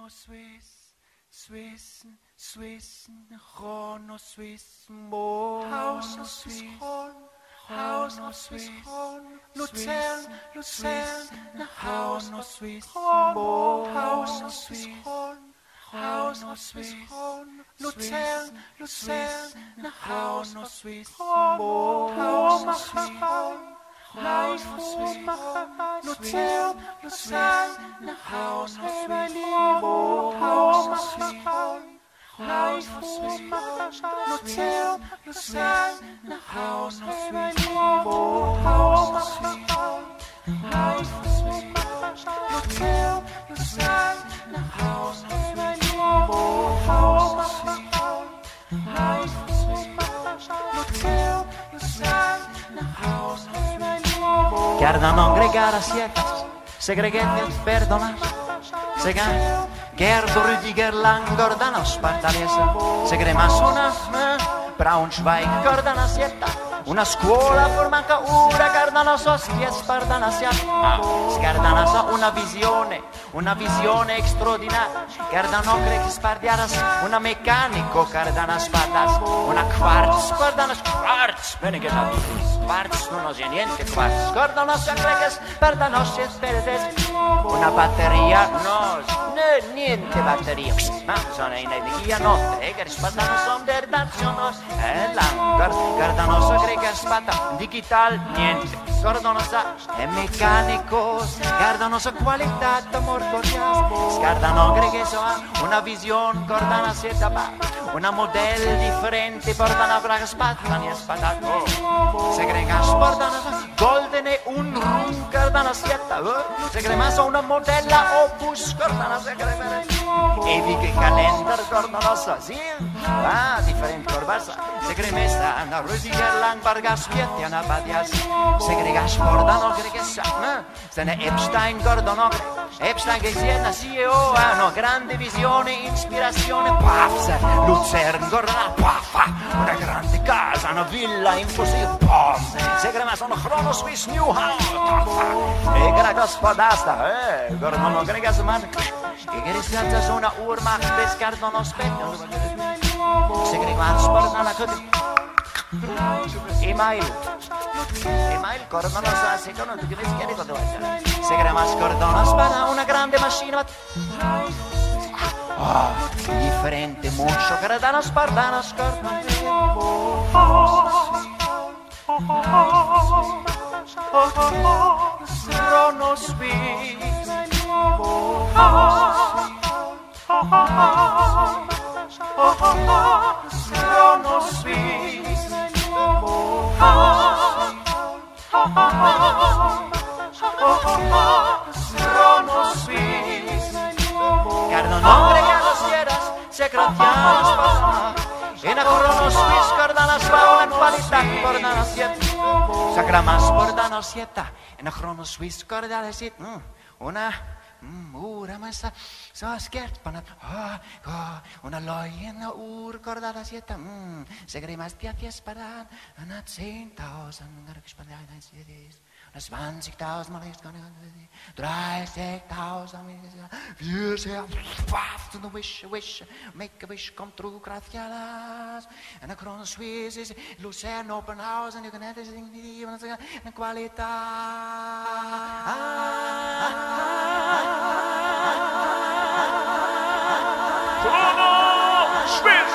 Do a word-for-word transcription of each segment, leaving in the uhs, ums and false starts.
chronoswiss, Swissen, Swissen, chronoswiss, mo, chronoswiss, chronoswiss, Luzern, Luzern, chronoswiss, mo, chronoswiss, chronoswiss, Luzern, Luzern, chronoswiss, mo, chronoswiss. Life for my Luzern, Luzern, house of sweet mo, house of sweet. Life for my Luzern, Luzern, house of sweet mo, house of sweet. Life for my Luzern, Luzern, house of sweet mo, house of sweet. Life for my Luzern, Luzern, house of sweet. Guarda non gregare sietas, segreguetes perdonas, segan, gerdo Rüdiger lang gordana spartalesa, segremas una, Braunschweig gordana sieta, una scuola formanca ura, gardana so schies pardana sieta, scardana so una visione, una visione extraordinaria, gardano crec spardiaras, una meccanico gardana spardas, una quartz, gardana quartz, bene che sa, quartz non ho niente quartz, gardana so crec pardana sies perdes, una batteria, no, no, niente batteria, ma sono in energia notte, e che spardana son der danzionos, e lang, gardano so crec spada, digital, niente, gardano sa, è meccanico, gardano sa qualità d'amor. Scardano che so una visione, cordana sieta ba, una model differente, portano a braga spattani e spadato. Segrega sportano goldene un rum, cordana sieta, segrega so una modella opus, cordana segrega. E vi che calendar, cordana sa, sì, ah, differente corbasa. Segrega sta, una Rüdiger lang, bargas spieti, una badias. Segrega sportano che sa, se ne Epstein, cordano Epstein che sia C E O, hanno grande visione, ispirazione, pazza, Luzern, Gordana, paffa, una grande casa, una villa impossibile, pom, segrema sono chronoswiss new house, paffa, e grega spadasta, eh, Gordano grega sman, e che rischiazza su una urma, descardano specchio, segrema sportana così. Email, email, cordano sa, secondo tutti le schiere cosa vuoi fare? Segrema scordano spada, una grande macchina. Oh, differente, mucho, gradano spardano, scordano. Chronoswiss. Chronoswiss. Chronoswiss. Guarda non regalo sieras, secretianos pasana. E na chronoswiss guardana spa una qualità, guardana sieta. Sacramas guardana sieta. E na chronoswiss guardana sieta. Una Mm, ura massa, so scherz, panat, ah, ah, una loiena ur, cordata sieta, mm, segremas piatia sparan, una zehntausend, una gespannt, una zwanzigtausend, mal ist gar nicht, dreißigtausend, vier, sehr, paf, to wish, wish, make a wish come true, gracias, and a chronoswiss is Lucerne open house, and you can have this thing, and qualità. Chronoswiss!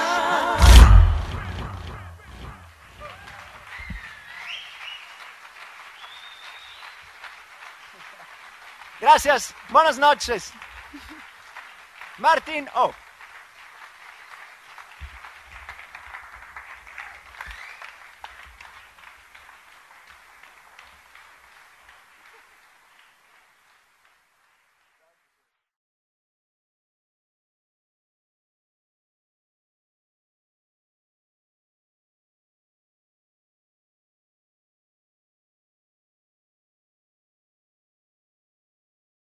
Gracias, buenas noches. Martin, oh.